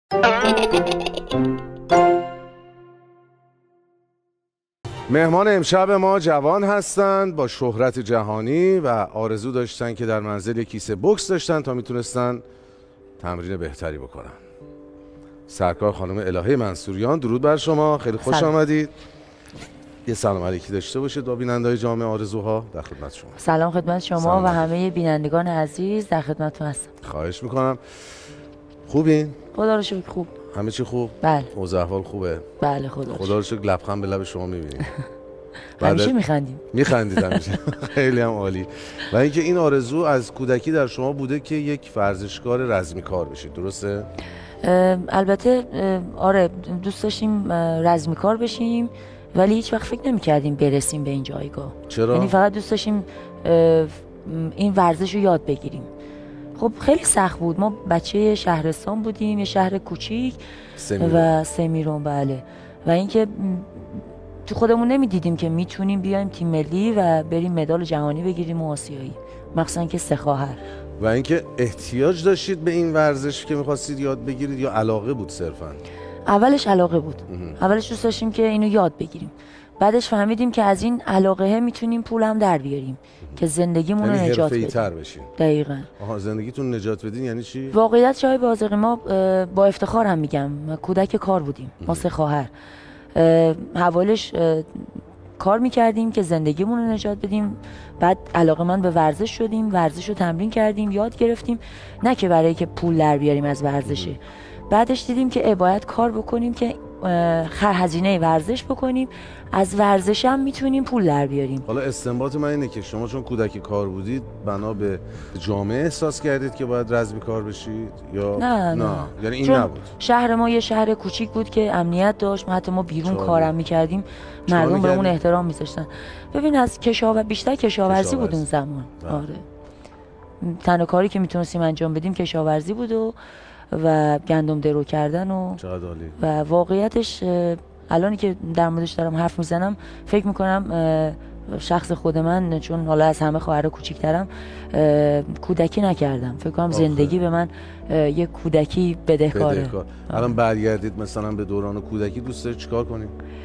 مهمان امشب ما جوان هستند با شهرت جهانی و آرزو داشتن که در منزل یک کیسه بوکس داشتن تا میتونستن تمرین بهتری بکنن. سرکار خانم الهه منصوریان، درود بر شما، خیلی خوش آمدید. یه سلام علیکی داشته باشید با بیننده‌های جامعه آرزوها. در خدمت شما. سلام خدمت شما و همه بینندگان عزیز، در خدمتتون هستم. خواهش میکنم. خوبین؟ خدا رو شکر خوب. همه چی خوب؟ بله. اوضاع احوال خوبه؟ بله خدا رو شکر. لبخند به لب شما میبینیم. همیشه میخندیم. میخندید همیشه. خیلی هم عالی. و اینکه این آرزو از کودکی در شما بوده که یک ورزشکار رزمیکار بشید، درسته؟ البته آره، دوست داشتیم رزمیکار بشیم ولی هیچ وقت فکر نمی‌کردیم برسیم به این جایگاه. چرا؟ یعنی فقط دوست داشتیم این ورزش رو یاد بگیریم. خب خیلی سخت بود. ما بچه شهرستان بودیم، یه شهر کوچیک و سمیرون. بله. و اینکه تو خودمون نمیدیدیم که میتونیم بیایم تیم ملی و بریم مدال جهانی بگیریم و آسیایی، مخصوصا که 3 خواهر. و اینکه احتیاج داشتید به این ورزش که می‌خواستید یاد بگیرید یا علاقه بود صرفاً؟ اولش علاقه بود. اولش دوست داشتیم که اینو یاد بگیریم. بعدش فهمیدیم که از این علاقه میتونیم پول هم در بیاریم که زندگیمون رو نجات بدیم. حرفه‌ای‌تر بشین. دقیقاً. آها، زندگیتون نجات بدین یعنی چی؟ واقعیت شای بازرگانی ما با افتخار هم میگم کودک کار بودیم. ما 3 خواهر. حوالش کار میکردیم که زندگیمون رو نجات بدیم. بعد علاقه‌مند به ورزش شدیم، ورزش رو تمرین کردیم، یاد گرفتیم، نه که برای که پول در بیاریم از ورزشه. بعدش دیدیم که باید کار بکنیم که هزینه ورزش بکنیم، از ورزش هم میتونیم پول در بیاریم. حالا استنباط من اینه که شما چون کودک کار بودید بنا به جامعه احساس کردید که باید رزمیکار بشید یا نه. یعنی این نبود. شهر ما یه شهر کوچیک بود که امنیت داشت، حتی ما بیرون کارم میکردیم، مردم بهمون احترام میذاشتن. ببین از بیشتر کشاورزی بود اون زمان. آره. تنها کاری که میتونستیم انجام بدیم کشاورزی بود و گندم درو کردن و واقعیتش الانی که در موردش دارم حرف میزنم فکر میکنم شخص خود من، چون حالا از همه خواهر کوچیک‌ترم، کودکی نکردم. فکر کنم زندگی به من یک کودکی بدهکاره. الان برگردید مثلا به دوران کودکی، دوست دارید چیکار کنید؟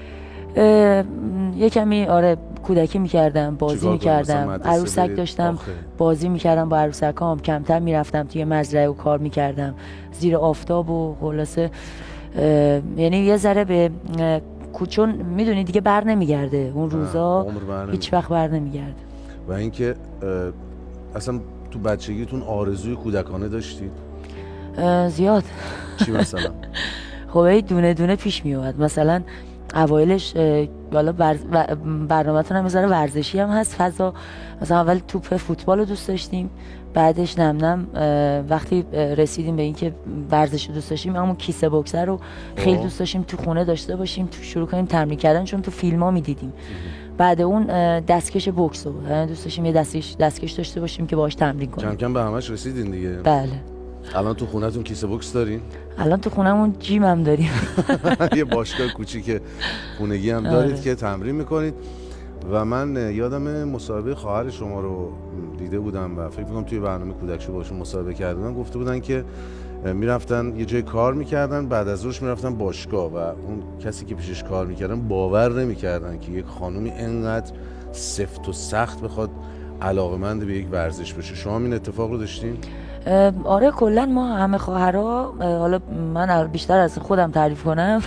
یه کمی آره کودکی میکردم، بازی میکردم، عروسک داشتم، بازی میکردم با عروسکام، کمتر میرفتم توی مزرعه و کار میکردم زیر آفتاب و خلاصه یعنی یه ذره به چون میدونی دیگه بر نمیگرده اون روزا، هیچ وقت بر نمیگرده. و اینکه اصلا تو بچگیتون آرزوی کودکانه داشتید؟ زیاد. چی مثلا؟ خب دونه دونه پیش میومد. مثلا اوایلش حالا برنامه‌تون هم مثلا ورزشی هم هست فضا. مثلا اول توپ فوتبال رو دوست داشتیم، بعدش نم وقتی رسیدیم به اینکه ورزش رو دوست داشتیم، همون کیسه بوکس رو خیلی دوست داشتیم تو خونه داشته باشیم، تو شروع کنیم تمرین کردن، چون تو فیلم‌ها می‌دیدیم. بعد اون دستکش بوکس رو دوست داشتیم، یه دستکش داشته باشیم که باهاش تمرین کنیم. کم کم به همش رسیدین دیگه. بله. الان تو خونه‌تون کیسه بوکس دارین؟ الان تو خونه‌مون جیم هم داریم. یه باشگاه کوچیک خونگی هم دارید که تمرین میکنید. و من یادم مصاحبه خواهر شما رو دیده بودم و فکر می‌کنم توی برنامه کودک شو باشون مصاحبه کردن، گفته بودن که میرفتن یه جای کار میکردن، بعد از ظهرش میرفتن باشگاه و اون کسی که پیشش کار میکردن باور نمیکردن که یک خانومی انقدر سفت و سخت بخواد علاقه‌مند به یک ورزش بشه. شما این اتفاق رو داشتین؟ آره کلا ما همه خواهرها، حالا من بیشتر از خودم تعریف کنم،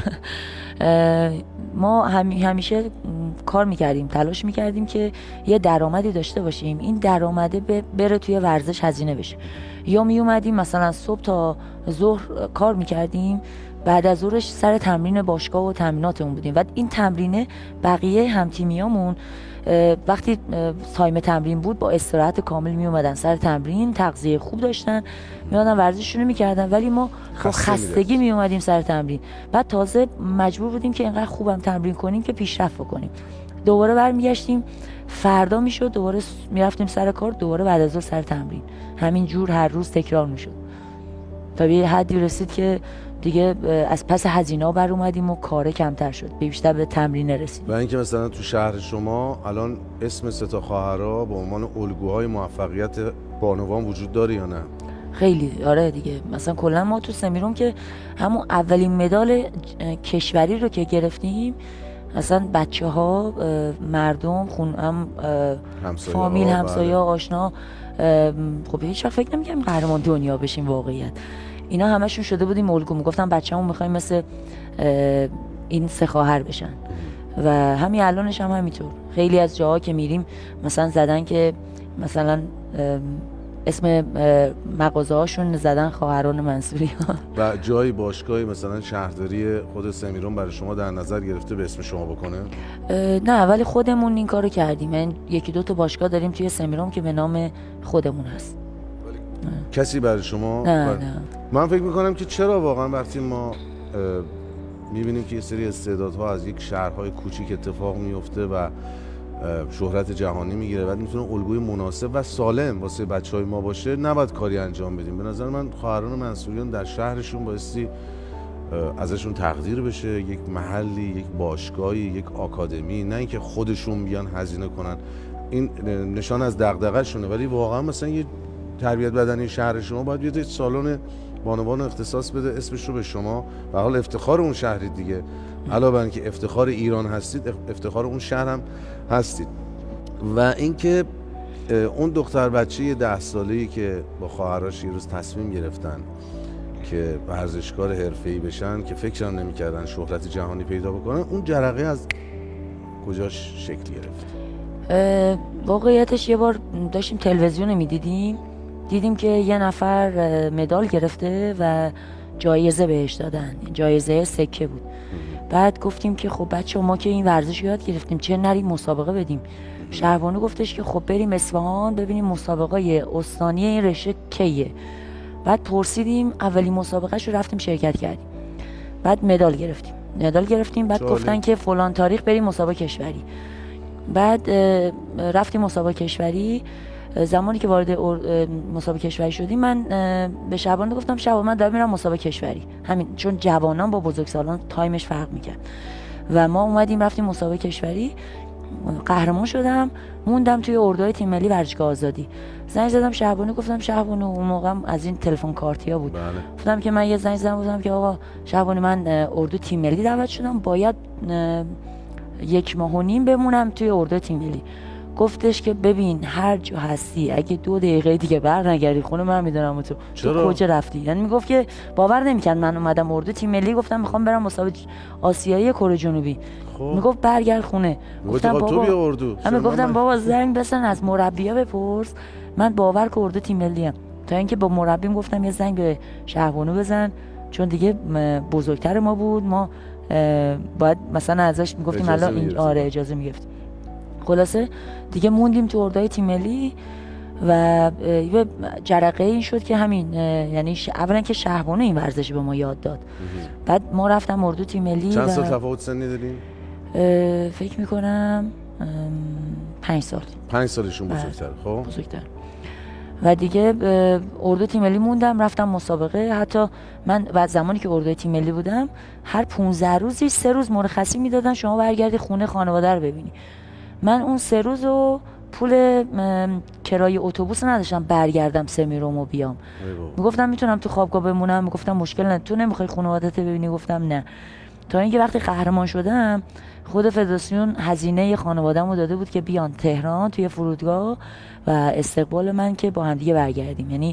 ما همیشه کار میکردیم، تلاش میکردیم که یه درآمدی داشته باشیم، این درآمده بره توی ورزش هزینه بشه. یا میومدیم مثلا صبح تا ظهر کار میکردیم، بعد از ظهرش سر تمرین باشگاه و تمریناتمون بودیم و این تمرینه بقیه همتیمیامون وقتی تایم تمرین بود با استراحت کامل می اومدن سر تمرین، تغذیه خوب داشتن، میادن ورزششون رو میکردن، ولی ما با خستگی می اومدیم سر تمرین. بعد تازه مجبور بودیم که اینقدر خوبم تمرین کنیم که پیشرفت بکنیم. دوباره برمیگشتیم، فردا میشد دوباره میرفتیم سر کار، دوباره بعد از ظهر سر تمرین. همین جور هر روز تکرار میشد تا به حدی رسید که دیگه از پس هزینه‌ها بر اومدیم و کار کمتر شد، بیشتر به تمرین رسید. و اینکه مثلا تو شهر شما الان اسم سه تا خواهرها به عنوان الگوهای موفقیت بانوان وجود داره یا نه؟ خیلی آره دیگه. مثلا کلا ما تو سمیروم که همون اولین مدال کشوری رو که گرفتیم، اصلا بچه ها، مردم، فامیل، همسایه، آشنا، خب هیچ وقت فکر نمی‌کردیم قهرمان دنیا بشیم. واقعیت اینا همشون شده بودیم الگو، میگفتن بچه‌مون می‌خوایم مثل این سه خواهر بشن و همین الانش هم همینطور. خیلی از جاها که میریم مثلا زدن که مثلا اسم مغازه هاشون زدن خواهران منصوری ها. و جایی باشگاهی مثلا شهرداری خود سمیرون برای شما در نظر گرفته به اسم شما بکنه؟ نه، ولی خودمون این کارو کردیم. من یکی دو تا باشگاه داریم توی سمیرون که به نام خودمون هست. کسی برای شما؟ نه. من فکر میکنم که چرا واقعا وقتی ما میبینیم که یه سری استعدادها از یک شهرهای کوچیک اتفاق میفته و شهرت جهانی میگیره و میتونه الگوی مناسب و سالم واسه بچهای ما باشه، نباید کاری انجام بدیم. به نظر من خواهران منصوریان در شهرشون بایستی ازشون تقدیر بشه، یک محلی، یک باشگاهی، یک آکادمی، نه اینکه خودشون بیان هزینه کنن. این نشان از دغدغه شونه، ولی واقعا مثلا یه تربیت بدنی شهر شما باید بیاد سالن بانوان اختصاص بده، اسمش رو به شما، و حال افتخار اون شهرید دیگه. علاوه بر اینکه افتخار ایران هستید، افتخار اون شهر هم هستید. و اینکه اون دختر بچه 10 ساله‌ای که با خواهرش یه روز تصمیم گرفتن که ورزشکار حرفه‌ای بشن، که فکرم نمی‌کردن شهرت جهانی پیدا بکنن، اون جرقه از کجاش شکل گرفت؟ واقعیتش یه بار داشتیم تلویزیون می‌دیدیم، دیدیم که یه نفر مدال گرفته و جایزه بهش دادن، جایزه سکه بود. بعد گفتیم که خب بچه ما که این ورزش یاد گرفتیم، چه نریم مسابقه بدیم؟ شهربانو گفتش که خب بریم اصفهان ببینیم مسابقه استانی این رشته کیه. بعد پرسیدیم، اولین مسابقهش رو رفتیم شرکت کردیم، بعد مدال گرفتیم. بعد گفتن که فلان تاریخ بریم مسابقه کشوری. بعد رفتیم مسابقه کشوری. زمانی که وارد مسابقه کشوری شدیم، من به شعبان گفتم شعبان من دارم میرم مسابقه کشوری، همین، چون جوانان با بزرگسالان تایمش فرق میکرد. و ما اومدیم رفتیم مسابقه کشوری، قهرمان شدم، موندم توی اردوهای تیم ملی ورزشگاه آزادی. زنگ زدم شعبانو، گفتم شعبانو، اون موقع از این تلفن کارتیا بود، گفتم که من یه زنگ زدم گفتم که آقا شعبانو، من اردو تیم ملی دعوت شدم، باید 1.5 ماه بمونم توی اردو تیم ملی. گفتش که ببین هر جا هستی، اگه 2 دقیقه دیگه برنگردی خونه من میدونم تو کجا رفتی. یعنی میگفت که باور نمیکرد من اومدم اردو تیم ملی، گفتم میخوام برم مسابقه آسیایی کره جنوبی. میگفت برگرد خونه. گفتم بابا تو بیا اردو. گفتم بابا زنگ بزن از مربی‌ها بپرس، من باور که اردو تیم ملی ام. تا اینکه با مربیم گفتم یه زنگ به شهربانو بزن، چون دیگه بزرگتر ما بود، ما باید مثلا ازش میگفتیم الان این اجازه میگفتیم. خلاصه دیگه موندیم تو اردوهای تیم ملی و یه جرقه این شد که همین، یعنی اولا که شهربانو این ورزش به ما یاد داد. بعد ما رفتم اردو تیم ملی. چند سال تفاوت سنی دارین؟ فکر میکنم 5 سال. 5 سالشون بزرگتر. خب بزرگتر. و دیگه اردو تیم ملی موندم، رفتم مسابقه. حتی من بعد زمانی که اردو تیم ملی بودم، هر 15 روزی 3 روز مرخصی میدادن شما برگردی خونه خانواده رو ببینی. من اون 3 روز رو پول کرایه اتوبوس نداشتم برگردم سمیروم و بیام. میگفتم میتونم تو خوابگاه بمونم، میگفتم مشکل نداره. تو نمیخوای خانواده‌ت ببینی؟ گفتم نه. تا اینکه وقتی قهرمان شدم، خود فدراسیون هزینه خانواده‌مو داده بود که بیان تهران توی فرودگاه و استقبال من که با هم دیگه برگردیم. یعنی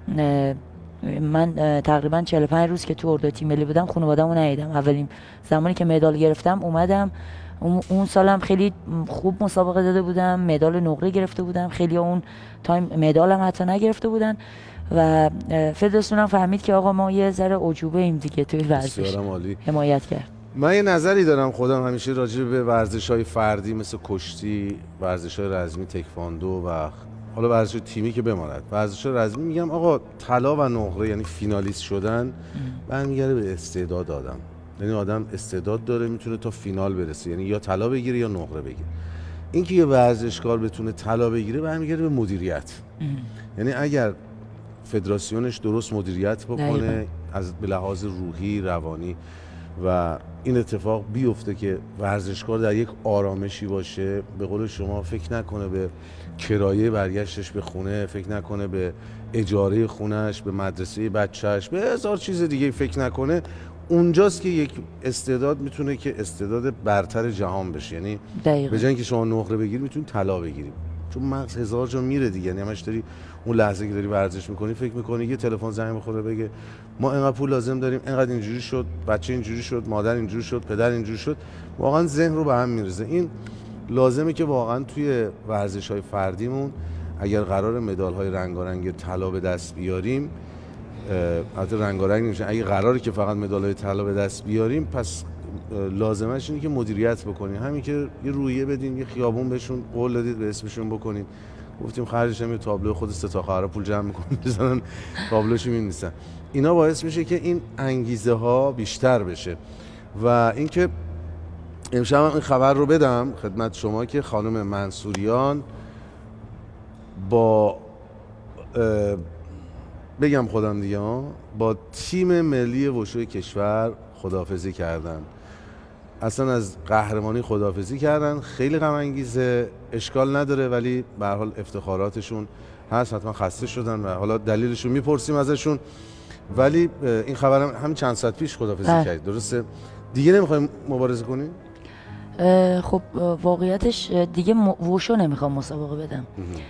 من تقریبا 45 روز که تو اردو تیم ملی بودم خانواده‌مو ندیدم. اولین زمانی که مدال گرفتم اومدم. اون سالم خیلی خوب مسابقه داده بودم، مدال نقره گرفته بودم. خیلی اون تایم مدالم حتی نگرفته بودن و فدراسیون هم فهمید که آقا ما یه ذره عجوبه ایم دیگه توی ورزش، حمایت کرد. من یه نظری دارم خودم همیشه راجع به ورزش‌های فردی مثل کشتی، ورزش‌های رزمی، تکواندو و حالا ورزش تیمی که بماند، ورزش‌های رزمی میگم آقا طلا و نقره یعنی فینالیست شدن برمیگره به استعداد آدم. یعنی آدم استعداد داره میتونه تا فینال برسه، یعنی یا طلا بگیره یا نقره بگیره. اینکه یه ورزشکار بتونه طلا بگیره برمیگره به مدیریت. یعنی اگر فدراسیونش درست مدیریت بکنه از به لحاظ روحی، روانی و این اتفاق بیفته که ورزشکار در یک آرامشی باشه، به قول شما فکر نکنه به کرایه برگشتش به خونه، فکر نکنه به اجاره خونش، به مدرسه بچهش، به هزار چیز دیگه فکر نکنه، اونجاست که یک استعداد میتونه که استعداد برتر جهان بشه. یعنی به جای اینکه شما نقره بگیری میتونی طلا بگیری، چون مغز هزار جا میره دیگه. یعنی همش داری اون لحظه که داری ورزش میکنی فکر میکنی یه تلفن زنگ بخوره بگه ما اینقدر پول لازم داریم، اینقدر اینجوری شد، بچه اینجوری شد، مادر اینجوری شد، پدر اینجوری شد، واقعا ذهن رو به هم میریزه. این لازمه که واقعا توی ورزش‌های فردیمون اگر قرار مدال‌های رنگارنگ طلا به دست بیاریم، البته رنگارنگ نمیشه، اگه قراره که فقط مدال‌های طلا به دست بیاریم، پس لازمش اینه که مدیریت بکنیم. همین که یه رویه بدیم، یه خیابون بهشون قول دادید به اسمشون بکنید، گفتیم خرجش هم یه تابلو خود سه تا خواهرا پول جمع میکنن بزنن تابلوشو می‌نویسن، اینا باعث میشه که این انگیزه ها بیشتر بشه. و اینکه امشب این خبر رو بدم خدمت شما که خانم منصوریان با بگم خودم دیگه با تیم ملی وشو کشور خداحافظی کردن، اصلا از قهرمانی خداحافظی کردن. خیلی غم انگیزه، اشکال نداره، ولی به هر حال افتخاراتشون هست، حتما خسته شدن و حالا دلیلشون میپرسیم ازشون. ولی این خبرم همین چند ساعت پیش خداحافظی کرد، درسته؟ دیگه نمیخوایم مبارزه کنیم؟ خب واقعیتش دیگه وشو نمیخوام مسابقه بدم.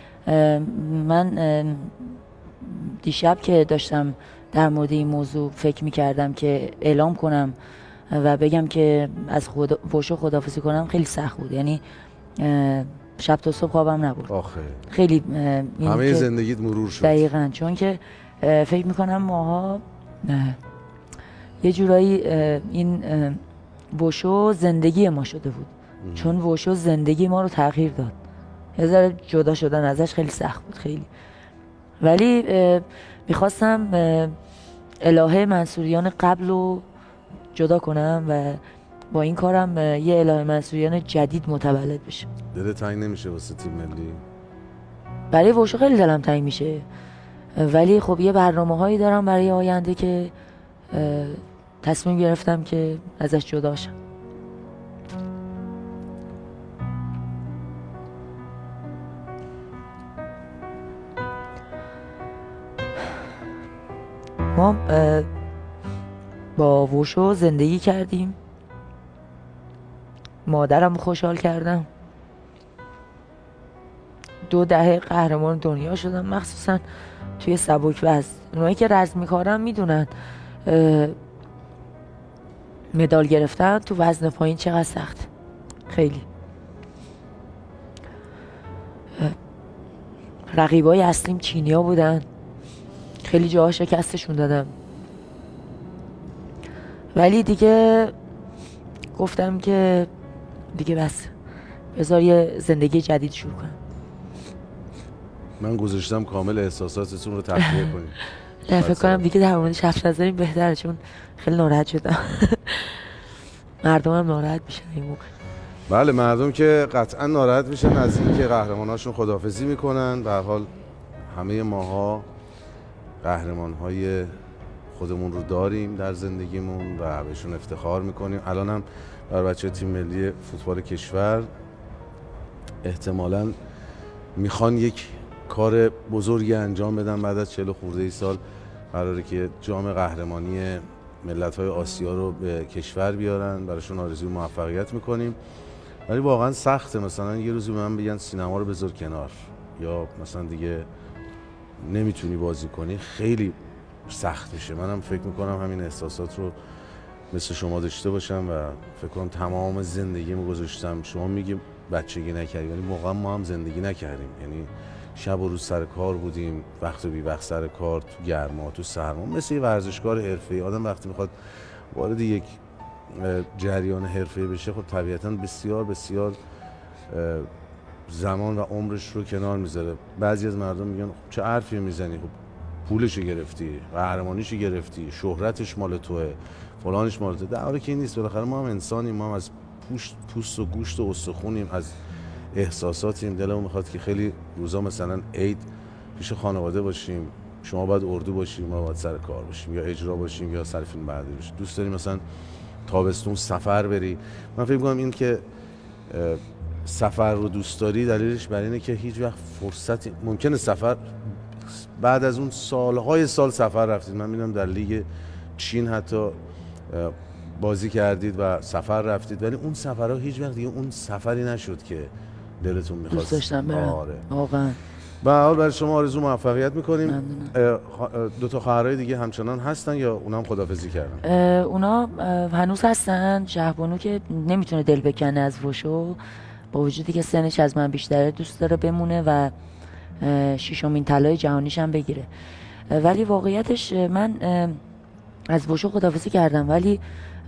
من دیشب که داشتم در مورد این موضوع فکر میکردم که اعلام کنم و بگم که از وشو خداحافظی کنم، خیلی سخت بود. یعنی شب تا صبح خوابم نبرد. آخه خیلی همه زندگیت مرور شد. دقیقاً، چون که فکر میکنم ماها یه جورایی این وشو زندگی ما شده بود، چون وشو زندگی ما رو تغییر داد. یه ذره جدا شدن ازش خیلی سخت بود، خیلی. ولی میخواستم الهه منصوریان قبل رو جدا کنم و با این کارم یه الهه منصوریان جدید متولد بشه. دلت تنگ نمیشه واسه تیم ملی؟ برای وشو خیلی دلم تنگ میشه، ولی خب یه برنامه هایی دارم برای آینده که تصمیم گرفتم که ازش جدا شم. ما با وشو زندگی کردیم، مادرم خوشحال کردم، 2 دهه قهرمان دنیا شدم، مخصوصا توی سبک وزن. اونایی که رزم میکارن میدونن مدال گرفتن تو وزن پایین چقدر سخت. خیلی رقیبای اصلیم چینیا بودن، خیلی جاها شکستشون دادم، ولی دیگه گفتم که دیگه بس، بذار یه زندگی جدید شروع کنم. من گذاشتم کامل احساساتتون رو تخلیه کنیم. نه فکر کنم دیگه در موردش حرف نزنیم بهتره، چون خیلی ناراحت شدم. مردم هم ناراحت میشن این موقع. بله، مردم که قطعا ناراحت میشن از این که قهرماناشون خداحافظی میکنن. به هر حال همه ماها قهرمانهای خودمون رو داریم در زندگیمون و بهشون افتخار میکنیم. الان هم بر بچه تیم ملی فوتبال کشور احتمالاً میخوان یک کار بزرگی انجام بدن. بعد از 40 خورده سال قراره که جام قهرمانی ملت‌های آسیا رو به کشور بیارن، براشون آرزوی موفقیت میکنیم. ولی واقعا سخته، مثلا یه روزی به من بگن سینما رو بذار کنار یا مثلا دیگه نمیتونی بازی کنی، خیلی سخت میشه. منم فکر میکنم همین احساسات رو مثل شما داشته باشم و فکر کنم تمام زندگیمو گذاشتم. شما میگی بچگی نکردی، ولی موقع ما هم زندگی نکردیم. یعنی شب و روز سر کار بودیم، وقت و بی وقت سر کار، تو گرما تو سرما، مثل یه ورزشکار حرفه‌ای. آدم وقتی میخواد وارد یک جریان حرفه‌ای بشه، خب طبیعتاً بسیار بسیار زمان و عمرش رو کنار میذاره. بعضی از مردم میگن خب چه حرفی میزنی، خب پولشو گرفتی، قهرمانیشو گرفتی، شهرتش مال توئه، فلانش مال توئه. در حالی که این نیست. بالاخره ما هم انسانیم، ما هم از پوست و گوشت و استخونیم، از احساساتیم. دلمون میخواد که خیلی روزا مثلا عید پیش خانواده باشیم، شما باید اردو باشیم، ما باید سر کار باشیم، یا اجرا باشیم، یا سر فیلم برداری باشیم. دوست داریم مثلا تابستون سفر بری. من فکر می‌کنم این که سفر رو دوست داری دلیلش بر اینه که هیچ وقت فرصتی ممکنه سفر بعد از اون سالهای سال سفر رفتید. من می‌بینم در لیگ چین حتی بازی کردید و سفر رفتید، ولی اون سفرها هیچ وقت دیگه اون سفری نشد که دلتون می‌خواست. دوست داشتم برم. آره. واقعا. به هر حال برای شما آرزو موفقیت می‌کنیم. دو تا خواهرای دیگه همچنان هستن یا اونها هم خداحافظی کردن؟ اونا هنوز هستن. شهبانو که نمیتونه دل بکنه از وشو، با وجودی که سنش از من بیشتره دوست داره بمونه و ششمین طلای جهانیش هم بگیره. ولی واقعیتش من از وشو خداحافظی کردم، ولی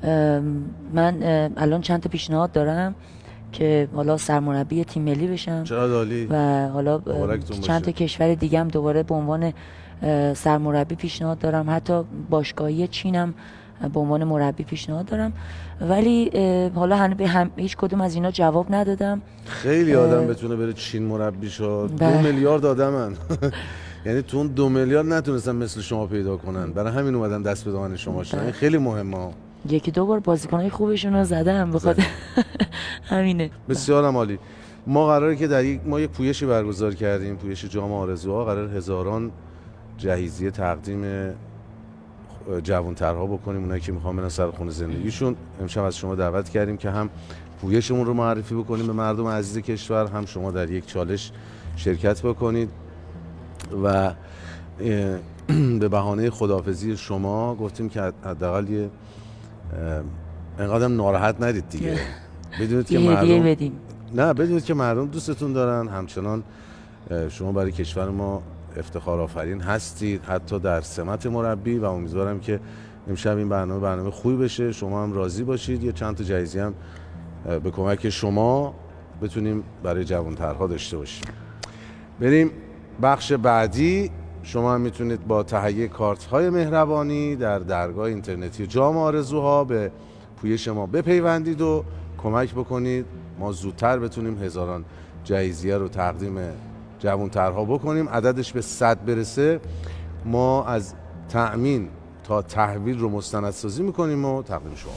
من الان چند تا پیشنهاد دارم که حالا سرمربی تیم ملی بشم. چقدر عالی. و حالا چند تا کشور دیگه هم دوباره به عنوان سرمربی پیشنهاد دارم، حتی باشگاهی چینم به عنوان مربی پیشنهاد دارم، ولی حالا هیچ کدوم از اینا جواب ندادم. خیلی آدم بتونه بره چین مربی شد. 2 میلیارد آدمن. یعنی تو اون 2 میلیارد نتونستن مثل شما پیدا کنن، برای همین اومدن دست به دامن شما شدن. این خیلی مهمه. یکی دو بار بازیکنای خوبشون رو زدم بخاطر همینه. بسیار عالی. ما قراره که ما یک پویشی برگزار کردیم، پویش جام آرزوها. قرار هزاران جهیزیه تقدیم جوان‌ترها بکنیم، اونایی که میخوان برن سر خونه زندگیشون. امشب از شما دعوت کردیم که هم پویشمون رو معرفی بکنیم به مردم عزیز کشور، هم شما در یک چالش شرکت بکنید و به بهانه خداحافظی شما گفتیم که حداقل یه انقدر ناراحت ندید دیگه. بدونید که مردم بدونید که مردم دوستتون دارن، همچنان شما برای کشور ما افتخار آفرین هستید، حتی در سمت مربی، و امیدوارم که امشب این برنامه خوبی بشه، شما هم راضی باشید. یه چند تا جایزه هم به کمک شما بتونیم برای جوان‌ترها داشته باشیم. بریم بخش بعدی. شما هم میتونید با تهیه کارت‌های مهربانی در درگاه اینترنتی جام آرزوها به پویش ما بپیوندید و کمک بکنید ما زودتر بتونیم هزاران جایزه رو تقدیم جوان‌ترها بکنیم. عددش به 100 برسه، ما از تأمین تا تحویل رو مستندسازی میکنیم و تقدیم شما.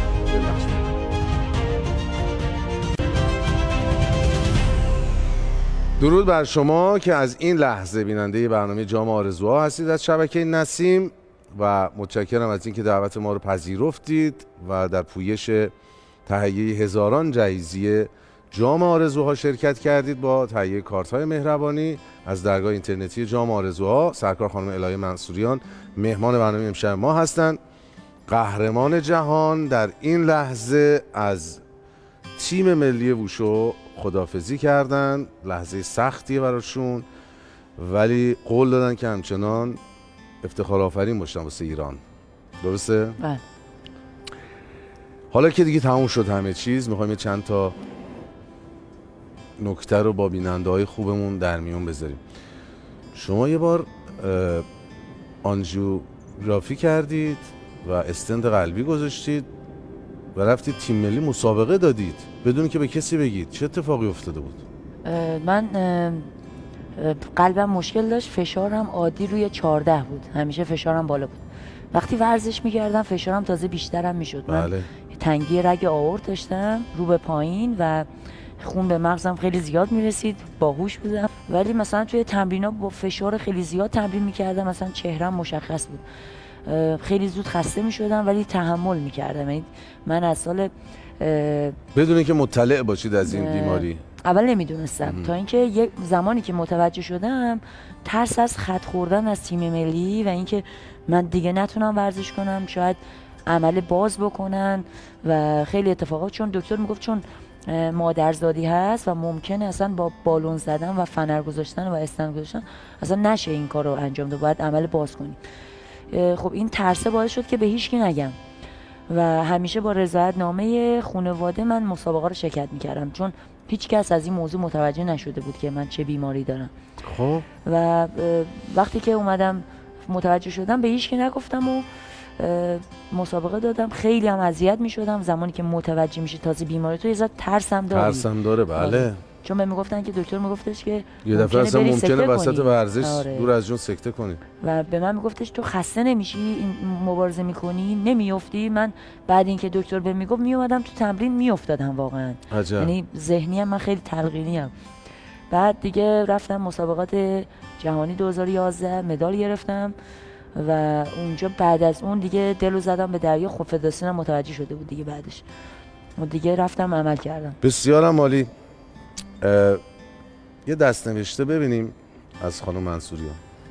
درود بر شما که از این لحظه بیننده برنامه جام آرزوها هستید از شبکه نسیم و متشکرم از اینکه دعوت ما رو پذیرفتید و در پویش تهیه هزاران جایزه جام آرزوها شرکت کردید با تهیه کارت‌های مهربانی از درگاه اینترنتی جام آرزوها. سرکار خانم الهی منصوریان مهمان برنامه امشب ما هستند. قهرمان جهان در این لحظه از تیم ملی ووشو خداحافظی کردن. لحظه سختی براشون، ولی قول دادن که همچنان افتخار آفرین باشن واسه ایران. درسته؟ بله. حالا که دیگه تموم شد همه چیز، میخوایم چند تا نکته رو با بیننده‌های خوبمون در میون بذاریم. شما یه بار آنژیوگرافی کردید و استند قلبی گذاشتید و رفتید تیم ملی مسابقه دادید بدون که به کسی بگید. چه اتفاقی افتاده بود؟ من قلبم مشکل داشت، فشارم عادی روی 14 بود، همیشه فشارم بالا بود. وقتی ورزش می‌کردم فشارم تازه بیشترم میشد. من تنگی رگ آورت داشتم رو به پایین و خون به مغزم خیلی زیاد میرسید. باهوش بودم، ولی مثلا توی تمرین‌ها با فشار خیلی زیاد تمرین می‌کردم، مثلا چهره‌م مشخص بود. خیلی زود خسته می‌شدم ولی تحمل می‌کردم. یعنی من از سال بدون اینکه مطلع باشید از این بیماری اول نمیدونستم تا اینکه یک زمانی که متوجه شدم ترس از خط خوردن از تیم ملی و اینکه من دیگه نتونم ورزش کنم، شاید عمل باز بکنن و خیلی اتفاقات، چون دکتر میگفت چون مادرزادی هست و ممکنه اصلا با بالون زدن و فنر گذاشتن و استند گذاشتن اصلا نشه این کار رو انجام ده، باید عمل باز کنیم. خب این ترسه باعث شد که به هیچ کی نگم و همیشه با رضایت نامه خانواده من مسابقه رو شرکت میکردم، چون هیچ کس از این موضوع متوجه نشده بود که من چه بیماری دارم. خب و وقتی که اومدم متوجه شدم به هیچ کی نگفتم و مسابقه دادم. خیلی هم اذیت میشدم زمانی که متوجه میشه تازه بیماری تو، یه ذره ترسم داره. بله. چون به میگفتن که دکتر میگفتش که یه دفعه اصلا ممکنه وسط ورزش آره. دور از جون سکته کنی و به من میگفتش تو خسته نمیشی این مبارزه میکنی نمیافتی. من بعد اینکه دکتر به میگفت میومدم تو تمرین میافتادم واقعا. یعنی ذهنی من خیلی تلقینی ام. بعد دیگه رفتم مسابقات جهانی 2011 مدال گرفتم و اونجا بعد از اون دیگه دلو زدم به دریا. خب فدراسیون متوجه شده بود دیگه بعدش و دیگه رفتم عمل کردم. بسیارم عالی. یه دستنوشته ببینیم از خانم منصوریان.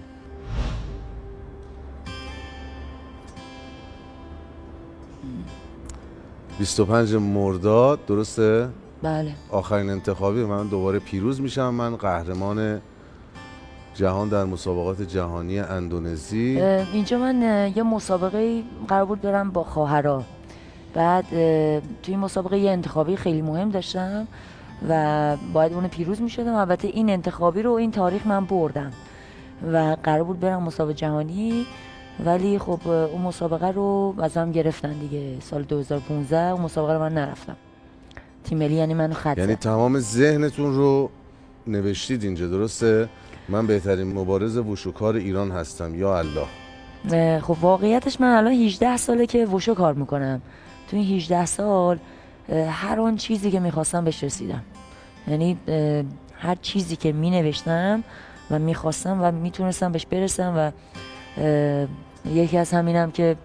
م 25 مرداد درسته؟ بله. آخرین انتخابی من دوباره پیروز میشم. من قهرمان جهان در مسابقات جهانی اندونزی. اینجا من یه مسابقه قرار بود برم با خواهرها. بعد توی مسابقه یه انتخابی خیلی مهم داشتم و باید اون پیروز می شدم. البته این انتخابی رو این تاریخ من بردم و قرار بود برم مسابقه جهانی، ولی خب اون مسابقه رو ازم گرفتن دیگه. سال 2015 اون مسابقه رو من نرفتم. تیم ملی یعنی منو خط یعنی تمام ذهنتون رو نوشتید اینجا درسته؟ من بهترین مبارز وشوکار ایران هستم یا الله. خب واقعیتش من الان 18 ساله که وشو کار میکنم. تو این 18 سال هر آن چیزی که میخواستم بهش رسیدم. یعنی هر چیزی که مینوشتم و میخواستم و میتونستم بهش برسم و یکی از همینم که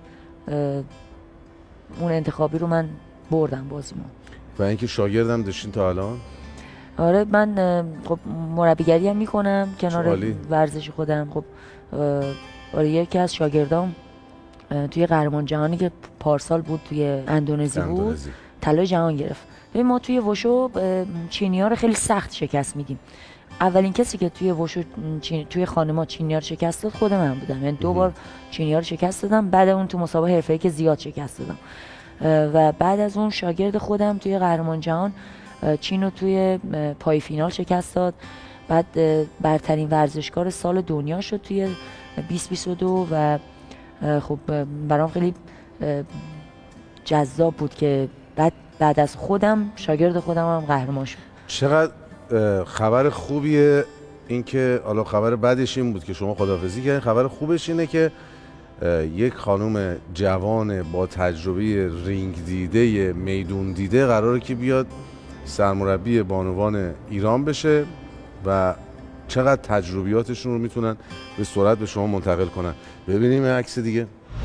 اون انتخابی رو من بردم بازیمو. و اینکه شاگردم داشتین تا الان؟ آره من خب مربیگری هم میکنم کنار ورزش خودم. خب آره یکی از شاگردام توی قهرمان جهانی که پارسال بود توی اندونزی بود طلای جهان گرفت. ببین ما توی وشو چینی‌ها رو خیلی سخت شکست میدیم. اولین کسی که توی وشو توی خانم‌ها چینی‌ها رو شکست داد خود من بودم. یعنی 2 بار چینی‌ها رو شکست دادم. بعد اون تو مسابقه حرفه‌ای که زیاد شکست دادم و بعد از اون شاگرد خودم توی قهرمان جهان چین رو توی پای فینال شکست داد. بعد برترین ورزشکار سال دنیا شد توی 2022 و خب برام خیلی جذاب بود که بعد از خودم شاگرد خودم هم قهرمان شد. چقدر خبر خوبیه اینکه حالا خبر بدش این بود که شما خداحافظی کردین. خبر خوبش اینه که یک خانم جوان با تجربه رینگ دیده میدون دیده قراره که بیاد سرمربی بانوان ایران بشه و چقدر تجربیاتشون رو میتونن به سرعت به شما منتقل کنن. ببینیم عکس دیگه.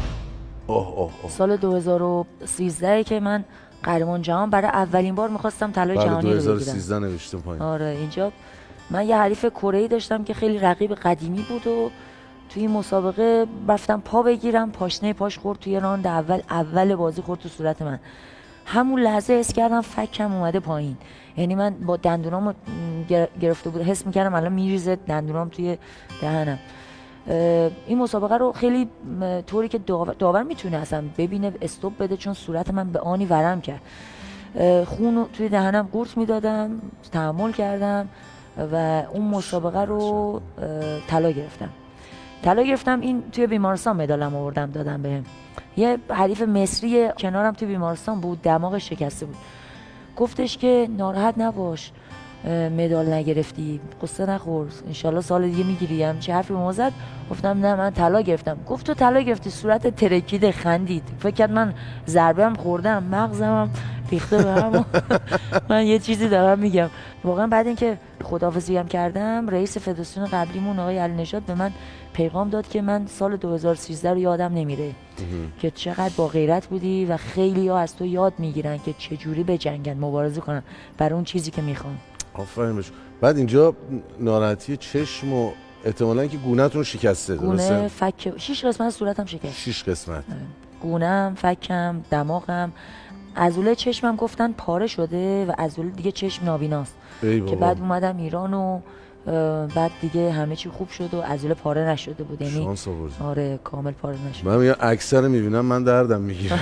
سال 2013 که من قهرمان جهان برای اولین بار میخواستم طلای جهانی رو بگیرم. 2013 نوشتم پایین. آره اینجا من یه حریف کره‌ای داشتم که خیلی رقیب قدیمی بود و توی این مسابقه رفتم پا بگیرم، پاشنه پاش خورد توی راند اول بازی خورد تو صورت من. همون لحظه حس کردم فکم اومده پایین. یعنی من با دندونامو گرفته بود، حس میکردم الان میریزه دندونام توی دهنم. این مسابقه رو خیلی طوری که داور میتونه اصلا ببینه استوب بده، چون صورت من به آنی ورم کرد. خون توی دهنم قورت میدادم، تحمل کردم و اون مسابقه رو طلا گرفتم. این توی بیمارستان مدالم آوردم دادم بهم. یه حریف مصری کنارم توی بیمارستان بود، دماغش شکسته بود. گفتش که ناراحت نباش مدال نگرفتی، قصه نخور، انشالله سال دیگه میگیری. همچی حرفی ما زد. گفتم نه من طلا گرفتم. گفت تو طلا گرفتی؟ صورت ترکیده، خندید، فکر کرد من ضربه هم خوردم، مغزم هم ریخته به هم. من یه چیزی دارم میگم. واقعا بعد اینکه خداحافظی هم کردم، رئیس فدراسیون قبلیمون آقای علی نژاد به من پیغام داد که من سال 2013 رو یادم نمیره که چقدر با غیرت بودی و خیلی ها از تو یاد میگیرن که چجوری بجنگن، مبارزه کنن برای اون چیزی که میخوان. آفرین بهش. بعد اینجا ناراحتی چشم و احتمالاً که گونه‌تون شکسته درسته؟ گونه، فک، 6 قسمت صورتم شکست. 6 قسمت. گونه‌ام، فکم، دماغم، عضله چشمم گفتن پاره شده و عضله دیگه چشم نابیناست. که بعد اومدم ایران و بعد دیگه همه چی خوب شد و عضله پاره نشده بود. یعنی شانس آوردی. آره کامل پاره نشد. من یه اکثر میبینم من دردم میگیره.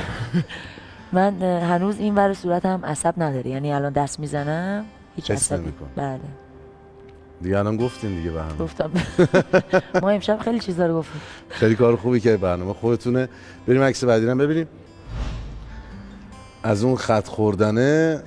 من هنوز این ور صورتم عصب نداره، یعنی الان دست میزنم هیچ عصب نمیکنه. بله دیگه الان گفتین دیگه به هم. گفتم. ما امشب خیلی چیزا رو گفتیم. خیلی کار خوبی که برنامه خودتونه. بریم عکس بعدی رو ببینیم. از اون خط خوردنه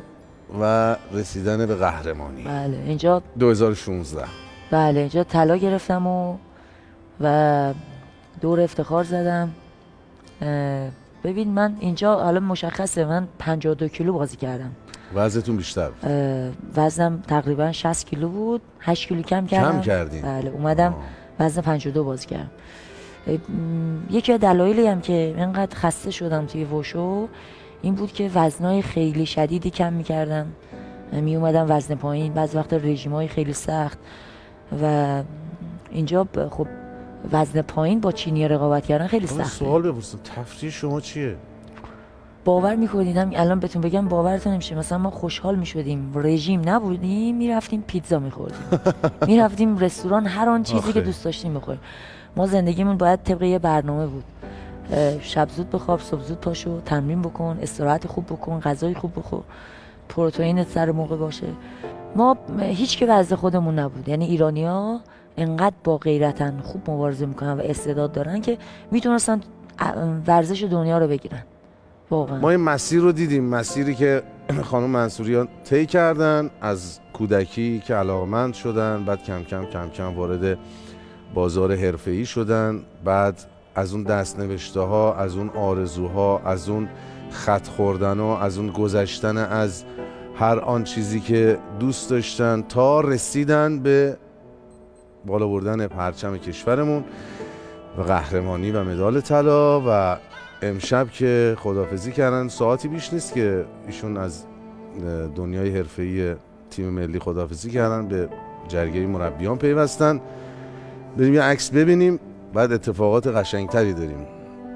و رسیدن به قهرمانی. بله اینجا 2016. بله اینجا طلا گرفتم و دور افتخار زدم. ببین من اینجا حالا مشخصه من 52 کیلو بازی کردم. وزنتون بیشتر بود؟ وزنم تقریبا 60 کیلو بود. 8 کیلو کم کردم. کم کردین؟ بله اومدم وزن 52 بازی کردم. یکی از دلایلی هم که اینقدر خسته شدم توی وشو این بود که وزنای خیلی شدیدی کم میکردم، می اومدم وزن پایین، بعض وقت رژیمای خیلی سخت و اینجا خب وزن پایین با چینی رقابت کردن خیلی سخته. سوال بپرسم تفریح شما چیه؟ باور میکنید هم الان بهتون بگم باورتون نمیشه، مثلا ما خوشحال میشدیم رژیم نبودیم میرفتیم پیتزا میخوردیم میرفتیم رستوران هر آن چیزی که دوست داشتیم بخوریم. ما زندگیمون باید طبق یه برنامه بود. شب زود بخواب، صبح زود پاشو، تمرین بکن، استراحت خوب بکن، غذای خوب بخور، پروتئینت سر موقع باشه. ما هیچ که وضع خودمون نبود، یعنی ایرانی‌ها انقدر با غیرتن خوب مبارزه میکنن و استعداد دارن که میتونستن ورزش دنیا رو بگیرن. واقعا ما این مسیر رو دیدیم، مسیری که خانم منصوریان طی کردن از کودکی که علاقمند شدن، بعد کم کم وارد بازار حرفه‌ای شدن، بعد از اون دستنوشته ها، از اون آرزوها، از اون خط خوردن ها، از اون گذشتن از هر آن چیزی که دوست داشتن تا رسیدن به بالا بردن پرچم کشورمون و قهرمانی و مدال طلا. و امشب که خداحافظی کردن، ساعتی بیش نیست که ایشون از دنیای حرفه‌ای تیم ملی خداحافظی کردن، به جرگه مربیان پیوستن. بریم یه عکس ببینیم، بعد اتفاقات قشنگتری داریم.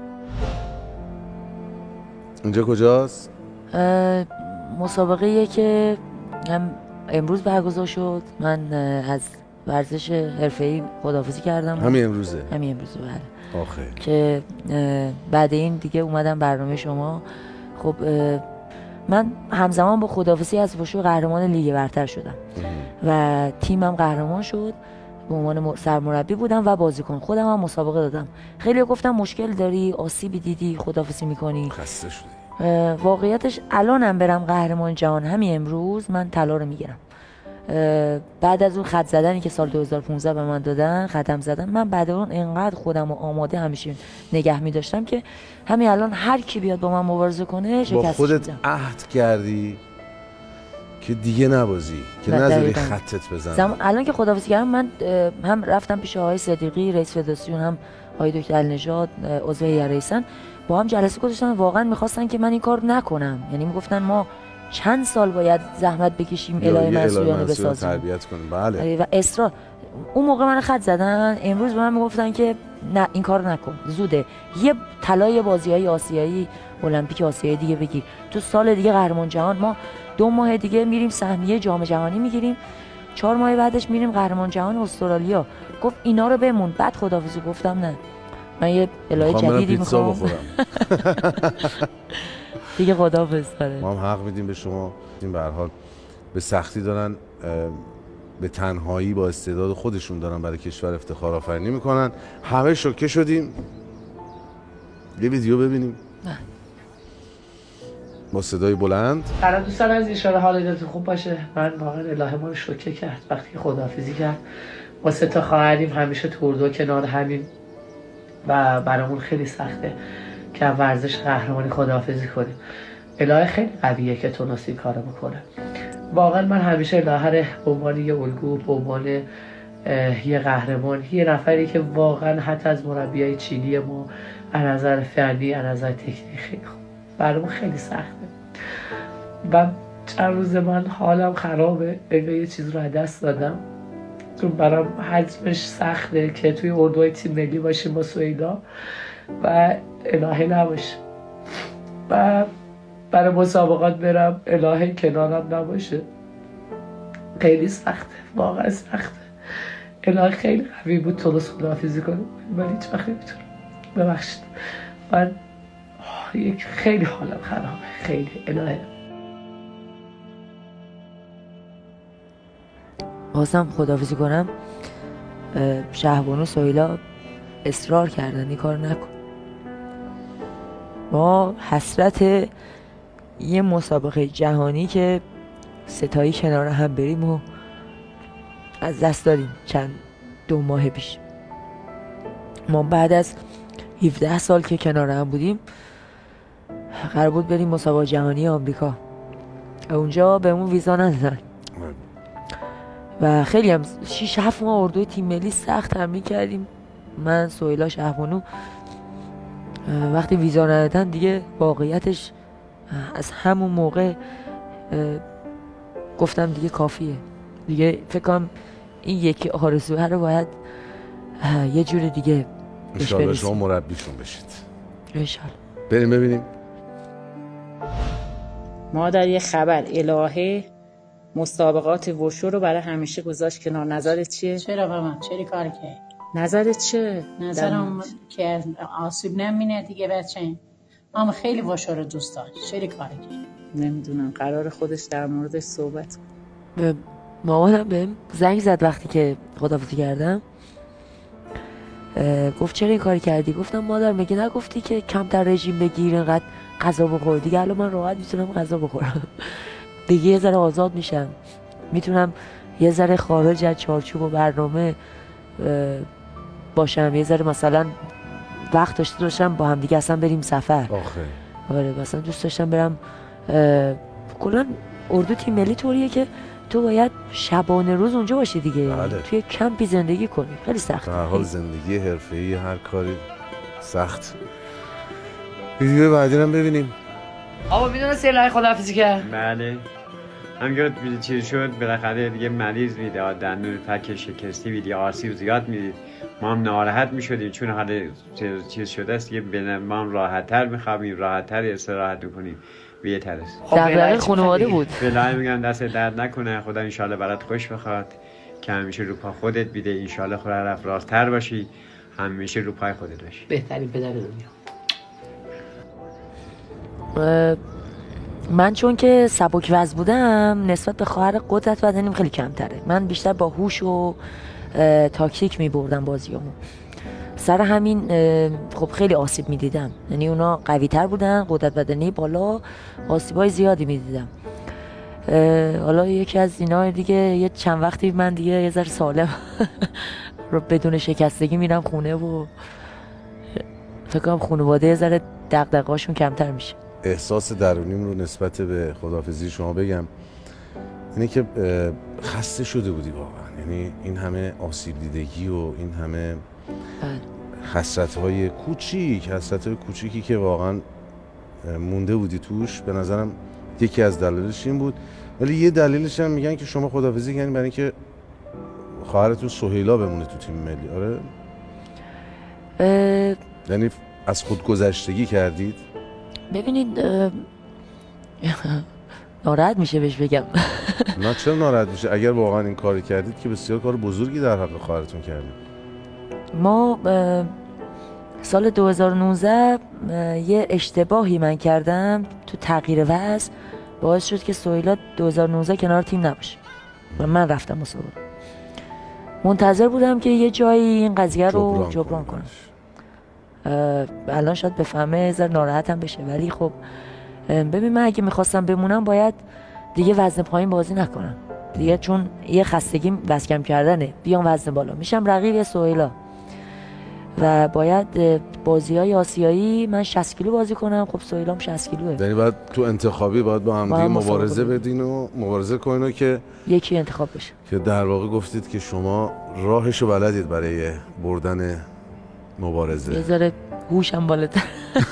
اینجا کجاست؟ مسابقه‌ایه که هم امروز برگزار شد. من از ورزش حرفه‌ای خداحافظی کردم. همین امروزه؟ همین امروزه بله. آخه که بعد این دیگه اومدم برنامه شما. خب من همزمان با خداحافظی از وشو قهرمان لیگ برتر شدم و تیمم قهرمان شد. به عنوان سرمربی بودم و بازیکن خودم هم مسابقه دادم. خیلی گفتم مشکل داری، آسیبی دیدی، خداحافظی میکنی. خسته شدی. واقعیتش الانم برم قهرمان جهان همین امروز من طلا رو میگیرم. بعد از اون خط زدنی که سال 2015 به من دادن، ختم زدن، من بعد اون انقدر خودم رو آماده همیشه نگه می‌داشتم که همین الان هر کی بیاد با من مبارزه کنه شکست میدم. با خودت عهد کردی که دیگه نبازی، که نذاری خطت بزنه. الان که خداحافظی کردم من هم رفتم پیش آقای صدیقی رئیس فدراسیون، هم آقای دکتر النژاد عضو هیئت رئیسن، با هم جلسه گذاشتن. واقعا می‌خواستن که من این کار نکنم، یعنی میگفتن ما چند سال باید زحمت بکشیم الهی منصوریان رو بسازیم، تربیت کنیم. بله. و اصرار. اون موقع من خط زدن، امروز به من میگفتن که نه این کار نکن، زوده، یه طلای بازی‌های آسیایی، المپیک آسیایی دیگه بگیر، تو سال دیگه قهرمان جهان. ما 2 ماه دیگه میریم سهمیه جام جهانی میگیریم، 4 ماه بعدش میریم قهرمان جهان استرالیا. گفت اینا رو بمون. بعد خداحافظی گفتم نه، من یه الهه جدیدی میخوام دیگه. خداحافظ. ما هم حق میدیم به شما. این به هر حال به سختی دارن، به تنهایی با استعداد خودشون دارن برای کشور افتخار آفرینی میکنن. همه شوکه شدیم. یه ویدیو ببینیم با صدای بلند. برای دوستان از ایشان حالتون خوب باشه. من واقعا الهه ما رو شوکه کرد وقتی خداحافظی کرد. ما 3 تا خواهریم، همیشه تو اردو کنار همین و برامون خیلی سخته که ورزش قهرمانی خداحافظی کنیم. الهه خیلی قویه که تونست این کارو بکنه. واقعا من همیشه الهه به عنوان یه الگو، به عنوان یه قهرمان، یه نفری که واقعا حتی از مربیای چینی ما از نظر فنی، از نظر تکنیکی خیلی خوب، برامون خیلی سخته. و چند روز من حالم خرابه، یه چیز رو از دست دادم، چون برام حجمش سخته که توی اردوهای تیم ملی باشیم با سویدا و الهه نباشه و برای مسابقات برم الهه کنارم نباشه. خیلی سخته، واقعا سخته. الهه خیلی قوی بود، تونست خداحافظی کنه، من هیچ وقت نمیتونم. ببخشید من خیلی حالم خرابه، خیلی. الهه خواستم خداحافظی کنم، شهبانو سهیلا اصرار کردن این کار نکن. ما حسرت یه مسابقه جهانی که ستایی کنار هم بریم و از دست دادیم چند 2 ماه پیش. ما بعد از 17 سال که کنار هم بودیم قرار بود بریم مسابقات جهانی آمریکا. اونجا بهمون ویزا ندادن و خیلی هم 6-7 ماه اردوی تیم ملی سخت تمرین کردیم. من سهیلا شهبانو وقتی ویزا ندادن دیگه واقعیتش از همون موقع گفتم دیگه کافیه، دیگه فکر کنم این یکی آرزوها رو باید یه جور دیگه انشالله شما مربیشون بشید. انشالله. بریم ببینیم. مادر یه خبر الهه مسابقات وشو رو برای همیشه گذاشت کنار. نظرت چیه؟ چرا بابا چرا کار کرد؟ نظرت چیه؟ نظرم که آسیب نمینه دیگه بچه. اما خیلی وشو رو دوست داشت. چرا کار کرد؟ نمیدونم، قرار خودش در موردش صحبت کنه. مامانم بهم زنگ زد وقتی که خداحافظی کردم، گفت چرا این کاری کردی؟ گفتم مادر مگه نگفتی که کمتر رژیم بگیر، اینقدر غذا بخور؟ دیگه الان من راحت میتونم غذا بخورم دیگه یه ذره آزاد میشم، میتونم یه ذره خارج از چارچوب و برنامه باشم، یه ذره مثلا وقت داشته باشم با هم دیگه اصلا بریم سفر. آره مثلا دوست داشتم برم. کلا اردو تیم ملی طوریه که تو باید شبانه روز اونجا باشی دیگه. بله. توی کمپی زندگی کنی، خیلی سخته. در حال زندگی حرفه‌ای هر کاری سخت. ویدیو بعدی رو ببینیم. آقا میدونه سیلای خداحافظی کرد؟ بله همینجور چیز شد بالاخره دیگه مریض میده، دندون فک شکستی میده، آسیب زیاد میدید، ما هم ناراحت میشدیم چون حال چیز شده است دیگه، ما هم راحت‌تر میخوابیم، راحت‌تر استراحت میکنیم بهتر است. دغدغه خانواده بود. بله میگم دست درد نکنه، خدا انشالله برات خوش بخواد که همیشه رو پا خودت بیده، انشالله خدا رفت راست‌تر باشی، همیشه رو پای خودت باشی. بهترین پدر دنیا. من چون که سبک وزن بودم نسبت به خواهر قدرت بدنیم خیلی کمتره. من بیشتر با هوش و تاکتیک می‌بردم بازیامو. سر همین خب خیلی آسیب می‌دیدم. یعنی اونا قوی‌تر بودن، قدرت بدنی بالا، آسیب‌های زیادی می‌دیدم. حالا یکی از اینا دیگه یه چند وقتی من دیگه یه ذره سالم رو بدون شکستگی میرم خونه و فکر کنم خانواده یه ذره دغدغه‌هاشون کمتر میشه. احساس درونیم رو نسبت به خداحافظی شما بگم اینه که خسته شده بودی واقعا، یعنی این همه آسیب دیدگی و این همه حسرت‌های کوچیکی که واقعا مونده بودی توش. به نظرم یکی از دلایلش این بود، ولی یه دلیلش هم میگن که شما خداحافظی کردین برای اینکه خواهرتون سهیلا بمونه تو تیم ملی. آره یعنی از خودگذشتگی کردید؟ ببینید ناراحت میشه بهش بگم نه چرا ناراحت میشه؟ اگر واقعا این کاری کردید که بسیار کار بزرگی در حق خواهرتون کردید. ما سال 2019 یه اشتباهی من کردم تو تغییر وزن، باعث شد که سهیلا 2019 کنار تیم نباشه و من رفتم مسابقه. منتظر بودم که یه جایی این قضیه رو جبران کنم. الان شاید بفهمه زر ناراحتم بشه، ولی خب ببین من اگه میخواستم بمونم باید دیگه وزن پایین بازی نکنم دیگه، چون یه خستگی وزن کم کردنه، بیام وزن بالا میشم رقیب سهیلا و باید بازی‌های آسیایی من 60 کیلو بازی کنم، خب سهیلام 60 کیلوه. یعنی باید تو انتخابی باید با هم دیگه مبارزه بدین و مبارزه کنین و که یکی انتخاب بشه. که در واقع گفتید که شما راهشو بلدید برای بردن مبارزه. یه ذره هوشم بالاتر.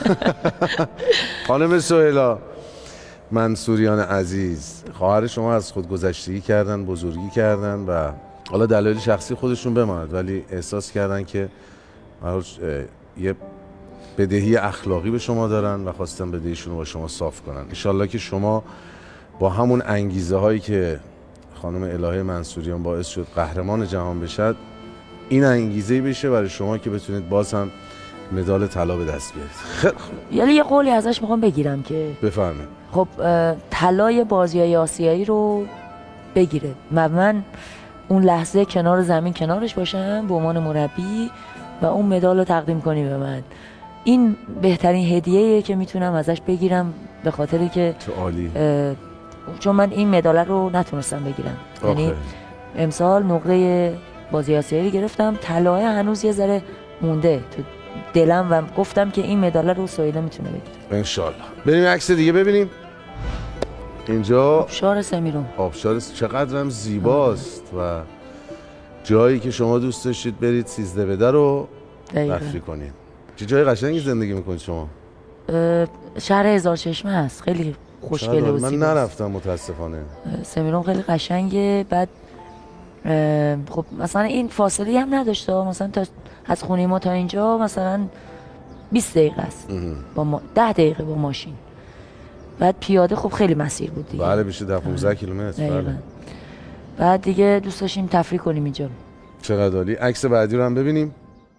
خانم سهیلا منصوریان عزیز، خواهر شما از خودگذشتگی کردن، بزرگی کردن و حالا دلایل شخصی خودشون بماند، ولی احساس کردن که یه بدهی اخلاقی به شما دارن و خواستن بدهیشون رو با شما صاف کنن. انشالله که شما با همون انگیزه هایی که خانم الهه منصوریان باعث شد قهرمان جهان بشد، این انگیزه‌ای بشه برای شما که بتونید باز هم مدال طلا به دست بیارید. خیلی یعنی یه قولی ازش میخوام بگیرم که بفرمایید. خب طلای بازی‌های آسیایی رو بگیره و من اون لحظه کنار زمین کنارش باشم به عنوان مربی و اون مدال رو تقدیم کنی به من. این بهترین هدیه‌ایه که میتونم ازش بگیرم، به خاطری که چون من این مدال رو نتونستم بگیرم. یعنی امسال نقره بازی آسیایی گرفتم، طلای هنوز یه ذره مونده تو دلم و گفتم که این مدال رو سهیلا میتونه بگیره ان شاء الله. بریم عکس دیگه ببینیم. اینجا آبشار سمیرون. آبشار چقدر هم زیباست و جایی که شما دوست داشتید برید 13 بده رو تفریح کنید. چه جای قشنگی زندگی میکنید شما؟ شهر هزار چشمه هست، خیلی خوشگله و من نرفتم متاسفانه. سمیرون خیلی قشنگه. بعد خب مثلا این فاصله هم نداشته، مثلا تا از خونه ما تا اینجا مثلا 20 دقیقه است با 10 دقیقه با ماشین. بعد پیاده خب خیلی مسیر بود دیگه. بله بیشتر 15 کیلومتر. بله. بعد دیگه دوست داشتیم تفریح کنیم اینجا. چقدر عالی. عکس بعدی رو هم ببینیم.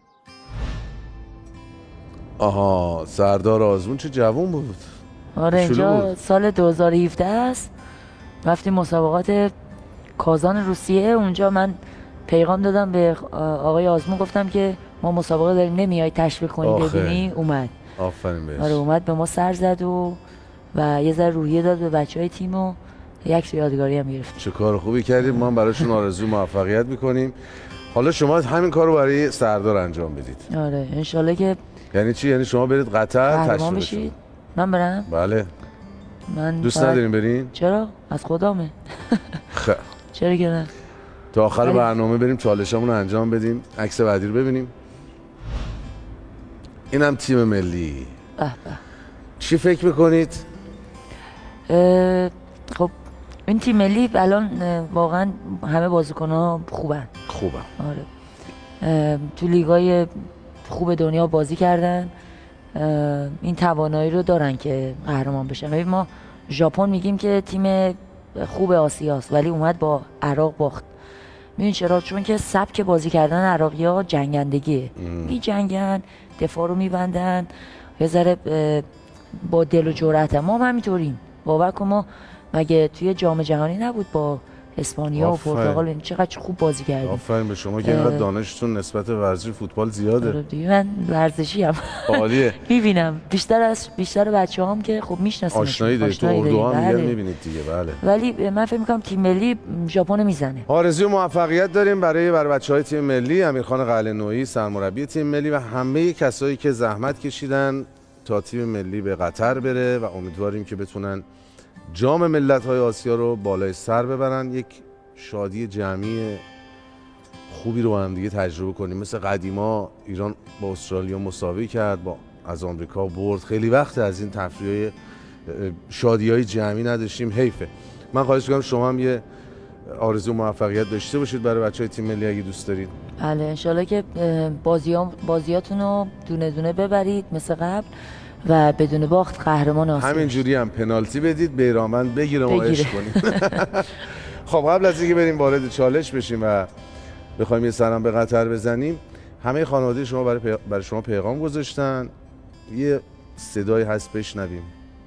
آها سردار آزمون چه جوون بود. آره اینجا سال 2017 است. رفتیم مسابقات کازان روسیه. اونجا من پیغام دادم به آقای آزمون، گفتم که ما مسابقه داریم نمیای تشویق کنی ببینی. اومد. آفرین بهش. آره اومد به ما سر زد و یه ذره روحیه داد به بچهای تیم و یک یادگاری هم گرفت. چه کار خوبی کردید. ما هم براشون آرزوی موفقیت میکنیم. حالا شما همین کارو برای سردار انجام بدید. آره انشالله که یعنی چی؟ یعنی شما برید قطر تشریف بشید. من برم؟ بله. من دوست ندارین برین؟ چرا؟ از خدامه. چرا که نه؟ تا آخر برنامه بریم چالشامون رو انجام بدیم. عکس بعدی رو ببینیم. اینم تیم ملی. چی فکر میکنید؟ خب این تیم ملی الان واقعا همه بازیکن‌ها خوبن. آره. تو لیگای خوب دنیا بازی کردن، این توانایی رو دارن که قهرمان بشن. ببین ما ژاپن میگیم که تیم خوب آسیاست ولی اومد با عراق باخت. میدونی چرا؟ چون که سبک بازی کردن عراقی‌ها جنگندگیه. میجنگن، دفاع رو میبندن، یه ذره با دل و جرأت. ما هم همینطوریم. باور کن ما مگه توی جام جهانی نبود با اسپانیا و پرتغال چقدر خوب بازی کردیم. آفرین به شما که اینقدر دانشتون نسبت به ورزش فوتبال زیاده. من ورزشی ام. عالیه. میبینم بیشتر بچه‌هام که خب میشناسن. آشنایی دارید تو اردوها میگن میبینید دیگه. بله. ولی من فکر می‌کنم تیم ملی ژاپن میزنه. آرزوی موفقیت داریم برای بچه‌های تیم ملی. امیرخان قلعه‌نویی سرمربی تیم ملی و همه کسایی که زحمت کشیدن تا تیم ملی به قطر بره و امیدواریم که بتونن جام ملت‌های آسیا رو بالای سر ببرن. یک شادی جمعی خوبی رو هم دیگه تجربه کنیم. مثل قدیما ایران با استرالیا مساوی کرد، از آمریکا برد. خیلی وقت از این تفریح شادی‌های جمعی نداشتیم. حیفه. من خواهش می‌کنم شما هم یه آرزو موفقیت داشته باشید برای بچه‌های تیم ملی اگه دوست دارید. بله انشالله که بازیاتون رو دونه دونه ببرید مثل قبل و بدون باخت قهرمان آسیا. همینجوری هم پنالتی بدید بیرانوند بگیره ما عشق کنیم. خب قبل از اینکه بریم وارد چالش بشیم و بخوایم یه سرم به قطر بزنیم، همه خانواده شما برای شما پیغام گذاشتن. یه صدایی هست بشنویم.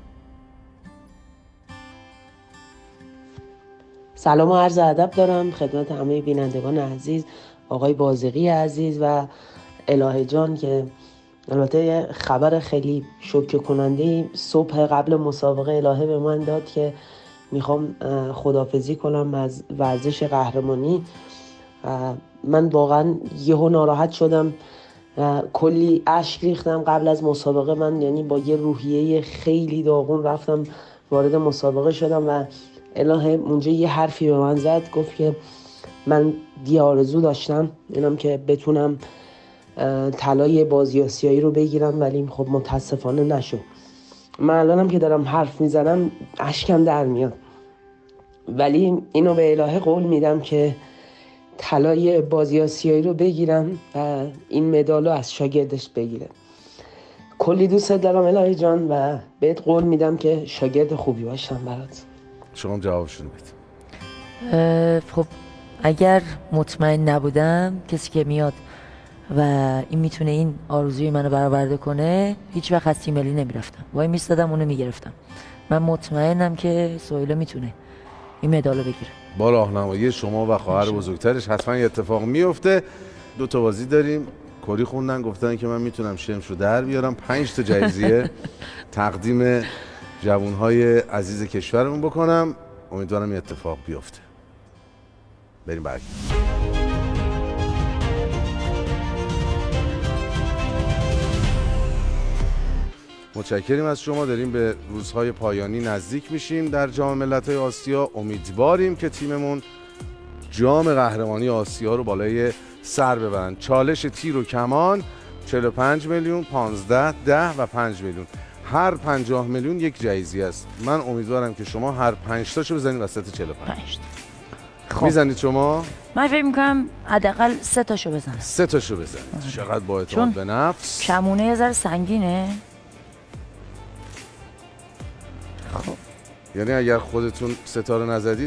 سلام و عرض ادب دارم خدمت همه بینندگان عزیز، آقای بازقی عزیز و الهه جان که البته خبر خیلی شوکه کننده صبح قبل مسابقه الهه به من داد که میخوام خداحافظی کنم از ورزش قهرمانی. من واقعا یهو ناراحت شدم، کلی اشک ریختم قبل از مسابقه. من یعنی با یه روحیه خیلی داغون رفتم وارد مسابقه شدم و الهه اونجا یه حرفی به من زد، گفت که من یه آرزو داشتم اینم که بتونم طلای بازی آسیایی رو بگیرم ولی خب متاسفانه نشد. من الانم که دارم حرف میزنم اشکم در میاد، ولی اینو به الهه قول میدم که طلای بازی آسیایی رو بگیرم و این مدالو از شاگردش بگیره. کلی دوست دارم الهه جان و بهت قول میدم که شاگرد خوبی باشم برات. شما جوابشون بدید. خب اگر مطمئن نبودم کسی که میاد و این میتونه این آرزوی منو برآورده کنه هیچ وقت از تیم ملی نمیرفتم، وای میستادم اونو میگرفتم. من مطمئنم که سهیلا میتونه این مدالو بگیره. با راهنمایی شما و خواهر بزرگترش حتما یه اتفاق میفته. 2 تا بازی داریم. کری خوندن گفتن که من میتونم شمشو در بیارم. 5 تا جایزه تقدیم جوانهای عزیز کشورمون بکنم. امیدوارم این اتفاق بیفته. بریم برگردیم. متشکریم از شما. داریم به روزهای پایانی نزدیک میشیم در جام ملت‌های آسیا. امیدواریم که تیممون جام قهرمانی آسیا رو بالای سر ببرن. چالش تیر و کمان 45 میلیون، 15، 10 و 5 میلیون. هر 50 میلیون یک جایزه است. من امیدوارم که شما هر 5 تاشو بزنید وسط 45. خب میزنید شما؟ من فکر می‌کنم حداقل 3 تاشو بزنم. 3 تاشو بزنید. چقدر با اعتماد به نفس. کمونه یه ذره سنگینه. خب یعنی اگر خودتون ستاره نزدید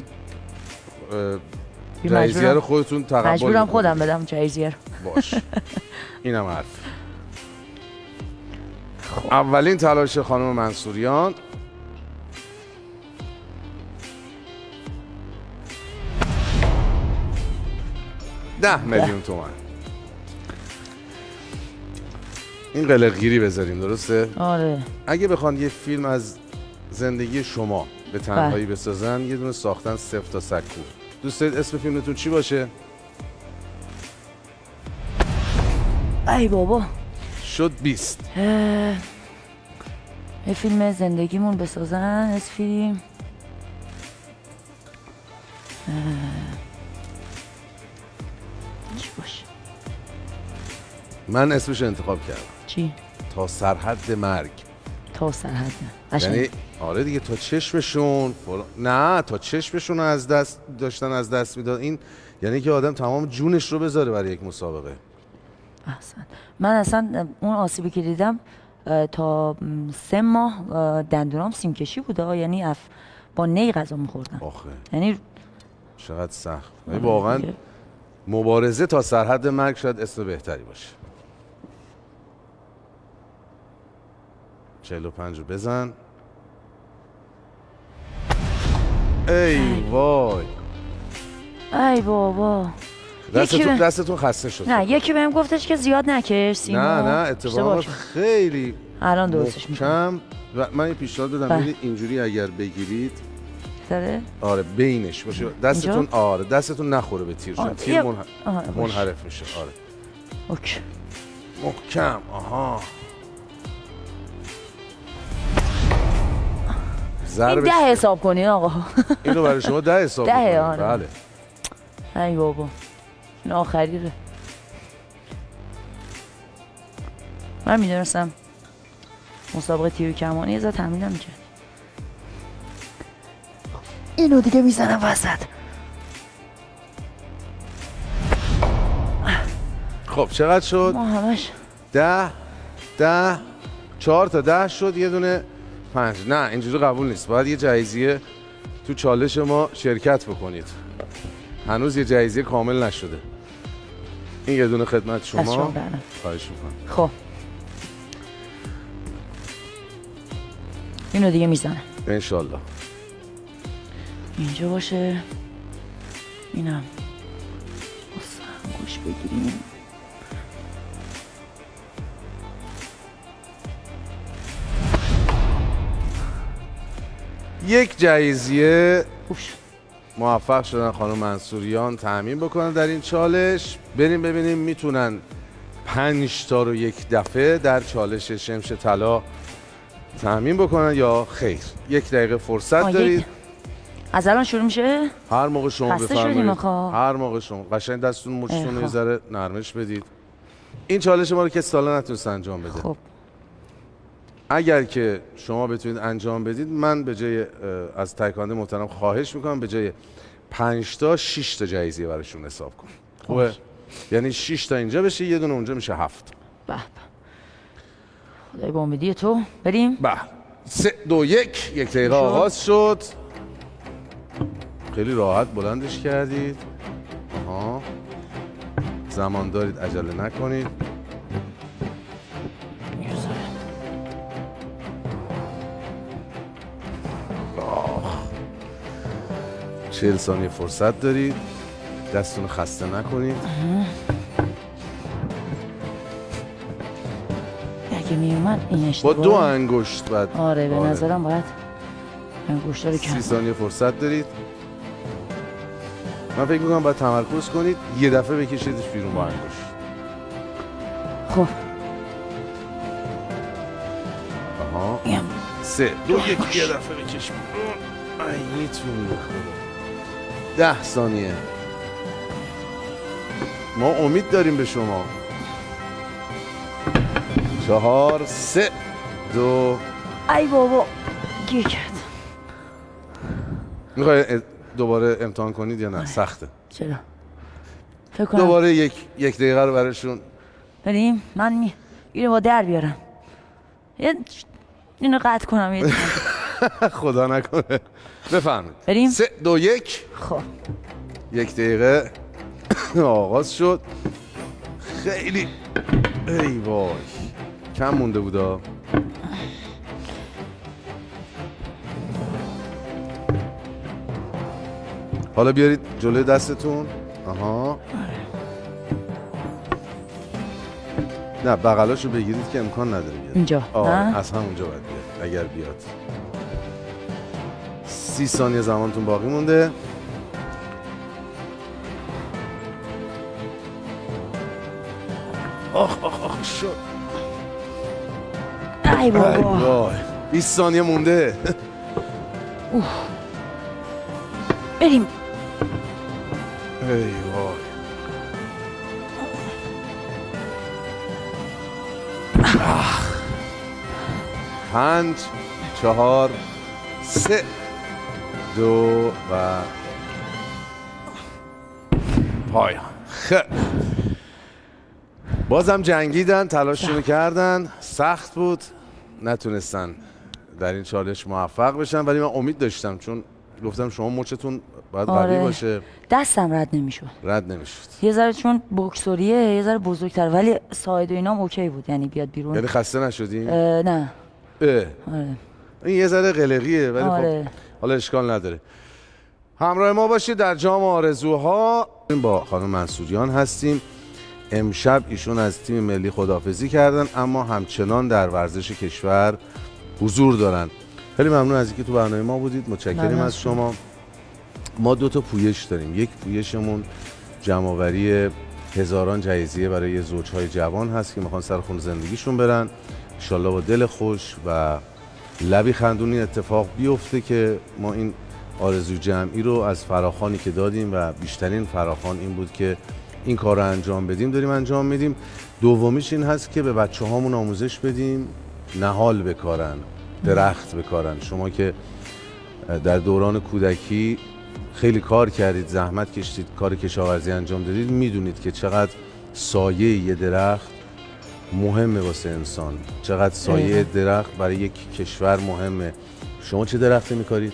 جایزه رو خودتون تقبل مجبورم خودم بدم جایزه رو. باش. اینم حرف. خب. اولین تلاش خانم منصوریان. ده میلیون تومان. این قلقگیری بذاریم، درسته؟ آره. اگه بخوان یه فیلم از زندگی شما به تنهایی بسازن، یه دونه ساختن 0 تا سکو، دوست دارید اسم فیلمتون چی باشه؟ ای بابا شد 20. یه فیلم زندگیمون بسازن. از فیلم چی باشه؟ من اسمش انتخاب کردم. چی؟ تا سرحد مرگ. تا سرحد یعنی آره دیگه، تا چشمشون نه، تا چشمشون از دست داشتن از دست میداد. این یعنی که آدم تمام جونش رو بذاره برای یک مسابقه. احسن. من اصلا اون آسیبی که دیدم تا 3 ماه دندونام سیمکشی بوده. یعنی با نی غذا میخوردم. آخه یعنی چقدر سخت. واقعا مبارزه تا سرحد مرگ شاید اسم بهتری باشه. 45 رو بزن. ای وای. ای بابا. دستتون خسته شد. نه یکی بهم گفتش که زیاد نکش سیمو. نه اتفاقا خیلی الان درستش میکنم. و من یه پیشنهاد دادم ببینید اینجوری اگر بگیرید داره؟ آره بینش باشه دستتون. آره دستتون نخوره به تیر، چون تیر منحرف میشه. آره اوکی. محکم. آها این 10 حساب کنین آقا. اینو برای شما 10 حساب کنین. بله. ای بابا این آخریه. من میدونستم مسابقه تیر و کمانی یه ذره تمرین نمی‌کرد. اینو دیگه میزنم وسط. خب چقدر شد؟ ما همش 10 4 تا 10 شد. یه دونه 5. نه اینجوری قبول نیست. باید یه جایزه تو چالش ما شرکت بکنید. هنوز یه جایزه کامل نشده. این یه دونه خدمت شما. خواهش میکنم. خب اینو دیگه میزنم انشالله. اینجا باشه. اینم گوش بگیریم. یک جایزه موفق شدن خانم منصوریان تامین بکنن در این چالش. بریم ببینیم میتونن 5 تا رو یک دفعه در چالش شمش طلا تامین بکنن یا خیر. 1 دقیقه فرصت دارید. از الان شروع میشه؟ هر موقع شما بفرمایید. هر موقع شما قشنگ دستتون مچتون یه ذره نرمش بدید. این چالش ما رو که سالا نتونست انجام بده. خب اگر که شما بتونید انجام بدید، من به جای از تایکوانده محترم خواهش میکنم به جای 5 تا 6 تا جایزه براشون حساب کن. خوبه؟ یعنی 6 تا اینجا بشه، یه دونه اونجا میشه 7. به خدای با امیدی تو بریم. 3 2 1 1 دقیقه آغاز شد. خیلی راحت بلندش کردید. زمان دارید، عجله نکنید. 40 ثانیه فرصت دارید. دستتون خسته نکنید. اگه می اومد این اشتباه با 2 انگشت بعد. آره به نظرم باید گوشتا رو 30 ثانیه فرصت دارید. من فکر میکنم باید تمرکز کنید، یه دفعه بکشیدش بیرون با انگشت. خب آها 3 2 1 یه دفعه بکش بیرون. ای میتونی بخوره. 10 ثانیه. ما امید داریم به شما. 4 3 2. ای بابا گیر کرد. میخوای دوباره امتحان کنید یا نه؟ سخته. چرا؟ فکر کنم دوباره یک دقیقه رو براشون بریم. من اینو با در بیارم. اینو قطع کنم یه خدا نکنه. بفرمایید. بریم 3 2 1. خب 1 دقیقه آغاز شد. خیلی ای وای کم مونده بودا. حالا بیارید جلوی دستتون. آها نه بغلاشو بگیرید که امکان نداره بیاد اینجا. از همونجا باید بیاد اگر بیاد. 30 ثانیه زمانتون باقی مونده. آخ شد. ای بابا 20 ثانیه مونده. بریم. ای وای 5 4 3 2 و پایان. بازم جنگیدن، تلاششون کردن، سخت بود، نتونستن در این چالش موفق بشن، ولی من امید داشتم چون گفتم شما مچتون باید قوی باشه. دستم رد نمیشد. یه ذره چون بوکسوریه یه ذره بزرگتر، ولی ساید و اینام اوکی بود، یعنی بیاد بیرون. یعنی خسته نشدین؟ نه. آره. این یه ذره قلقیه ولی خب حالا اشکال نداره. همراه ما باشید در جام آرزوها. با خانم منصوریان هستیم. امشب ایشون از تیم ملی خداحافظی کردن اما همچنان در ورزش کشور حضور دارن. خیلی ممنون از اینکه تو برنامه ما بودید. متشکریم از شما. ما 2 تا پویش داریم. یک پویشمون جمع‌آوری هزاران جایزه برای زوجهای جوان هست که میخوان سر خون زندگیشون برن. ان شاءالله با دل خوش و لبی خندونی اتفاق بیفته که ما این آرزو جمعی رو از فراخوانی که دادیم و بیشترین فراخوان این بود که این کار رو انجام بدیم داریم انجام میدیم. دومیش این هست که به بچه هامون آموزش بدیم نهال بکارن، درخت بکارن. شما که در دوران کودکی خیلی کار کردید، زحمت کشیدید، کار کشاورزی انجام دادید، میدونید که چقدر سایه یه درخت مهمه واسه انسان، چقدر سایه درخت برای یک کشور مهمه. شما چه درختی میکارید؟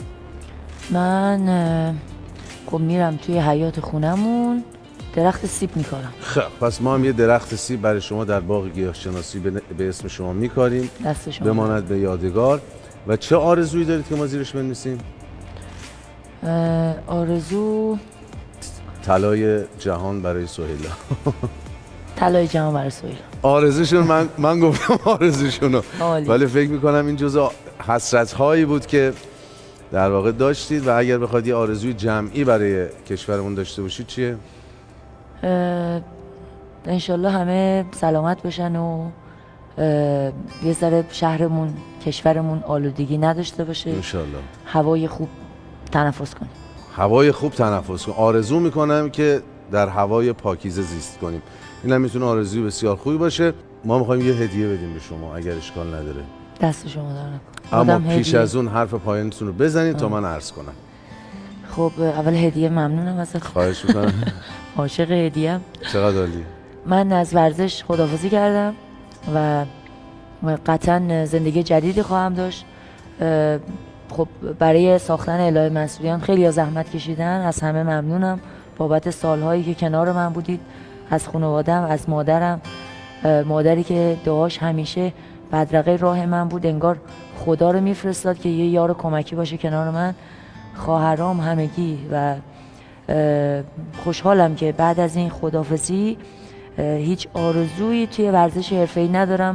من خب میرم توی حیاط خونمون درخت سیب میکارم. خب پس ما هم یه درخت سیب برای شما در باغ گیاهشناسی به اسم شما میکاریم، دست شما بماند به یادگار. و چه آرزویی دارید که ما زیرش بنویسیم؟ آرزو طلای جهان برای سهیلا. طلای جهان برای سهیلا. آرزوشون من گفتم آرزوشونو، ولی فکر میکنم این جزء حسرت‌هایی بود که در واقع داشتید. و اگر بخواید یه آرزوی جمعی برای کشورمون داشته باشید چیه؟ انشالله همه سلامت باشن و یه ذره شهرمون کشورمون آلودگی نداشته باشه. انشالله هوای خوب تنفس کنیم. هوای خوب تنفس کنیم. آرزو میکنم که در هوای پاکیزه زیست کنیم. این هم میتونه آرزوی بسیار خوبی باشه. ما میخوایم یه هدیه بدیم به شما اگر اشکال نداره. دست شما در نکنه. اما پیش از اون حرف پایانتون رو بزنید تا من عرض کنم. خب اول هدیه ممنونم ازت. خواهش میکنم. عاشق هدیه‌ام. چقدر عالی. من از ورزش خداحافظی کردم و قطعا زندگی جدیدی خواهم داشت. خب برای ساختن الهه منصوریان خیلی زحمت کشیدن، از همه ممنونم بابت سالهایی که کنار من بودید، از خانواده‌ام، از مادرم، مادری که دعاش همیشه بدرقه راه من بود، انگار خدا رو میفرستاد که یه یار کمکی باشه کنار من، خواهرام همگی. و خوشحالم که بعد از این خداحافظی هیچ آرزویی توی ورزش حرفه‌ای ندارم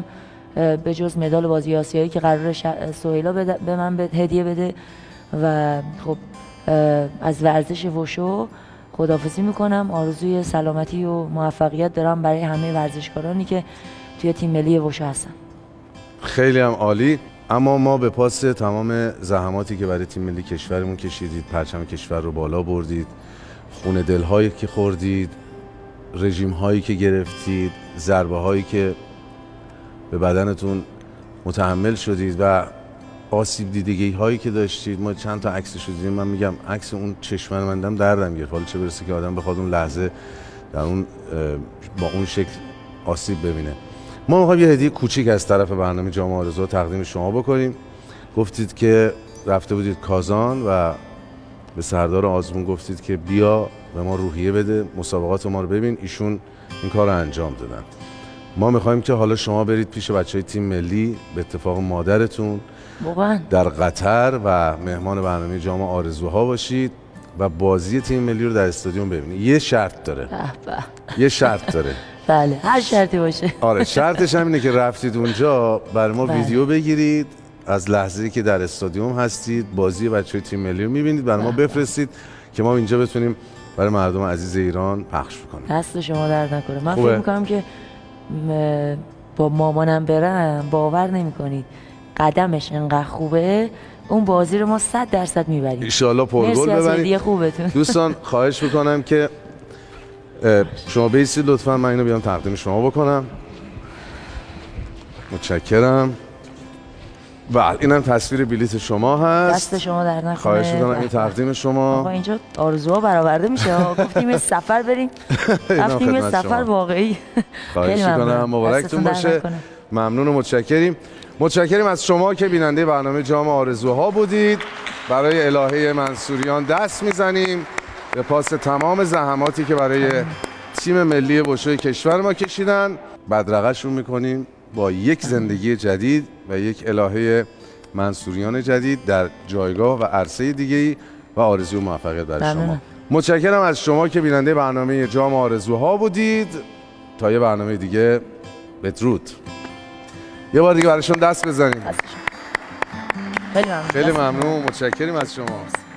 به جز مدال بازی آسیایی که قرار سهیلا به من هدیه بده. و خب از ورزش وشو خداحافظی میکنم. آرزوی سلامتی و موفقیت دارم برای همه ورزشکارانی که توی تیم ملی وشو هستن. خیلی هم عالی. اما ما به پاس تمام زحماتی که برای تیم ملی کشورمون کشیدید، پرچم کشور رو بالا بردید، خون دل‌هایی که خوردید، رژیم‌هایی که گرفتید، ضربه‌هایی که به بدنتون متحمل شدید و آسیب دیدگی هایی که داشتید. ما چند تا عکسش رو دیدیم. من میگم عکس اون چشم مندم دردم گرفت. حالا چه برسه که آدم بخواد اون لحظه در اون با اون شکل آسیب ببینه. ما میخوایم یه هدیه کوچیک از طرف برنامه جام آرزوها تقدیم شما بکنیم. گفتید که رفته بودید کازان و به سردار آزمون گفتید که بیا به ما روحیه بده، مسابقات ما رو ببین. ایشون این کار رو انجام دادن. ما میخوایم که حالا شما برید پیش بچهای تیم ملی، به اتفاق مادرتون در قطر و مهمان برنامه جام آرزوها باشید و بازی تیم ملی رو در استادیوم ببینید. یه شرط داره. یه شرط داره. بله، هر شرطی باشه. آره، شرطش هم اینه که رفتید اونجا برای ما ویدیو بگیرید از لحظه‌ای که در استادیوم هستید، بازی بچهای تیم ملی رو میبینید، برای ما بفرستید که ما اینجا بتونیم برای مردم عزیز ایران پخش کنیم. دست شما درد نکنه. من فکر می‌کنم که با مامانم برم باور نمی‌کنید قدمش انقدر خوبه، اون بازی رو ما 100% میبریم. ان شاءالله پرگل ببرید. خوبتون. دوستان خواهش میکنم که شما بیستید لطفا، من اینو بیام تقدیم شما بکنم. متشکرم. بله، اینم تصویر بلیت شما هست. دست شما در نکنه. خواهش میکنم این تقدیم شما. آقا اینجا آرزوها برآورده میشه. گفتیم یه سفر بریم، رفتیم یه سفر واقعی. خواهش میکنم، مبارکتون باشه. ممنون و متشکریم از شما که بیننده برنامه جام آرزوها بودید. برای الهه منصوریان دست میزنیم به پاس تمام زحماتی که برای تیم ملی وشوی کشور ما کشیدن. بدرقه‌شون میکنیم با یک زندگی جدید و یک الهه منصوریان جدید در جایگاه و عرصه دیگه‌ای و آرزوی موفقیت برای شما. متشکرم از شما که بیننده برنامه جام آرزوها بودید. تا یه برنامه دیگه، بدرود. یه بار دیگه براشون دست بزنیم. خیلی ممنون. متشکریم از شما.